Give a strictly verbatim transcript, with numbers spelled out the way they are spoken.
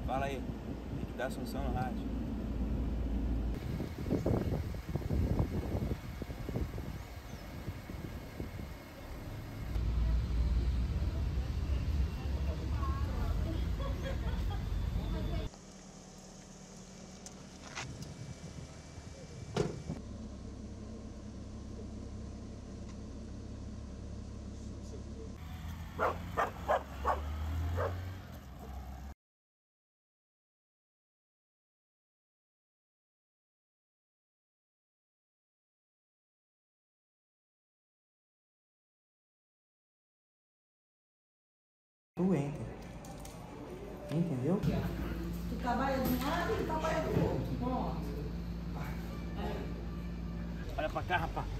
Fala aí. Tem que dar Assunção no rádio. Tu entra. Entendeu? Tu trabalha de um lado e trabalha do outro. Pronto. Olha pra cá, rapaz.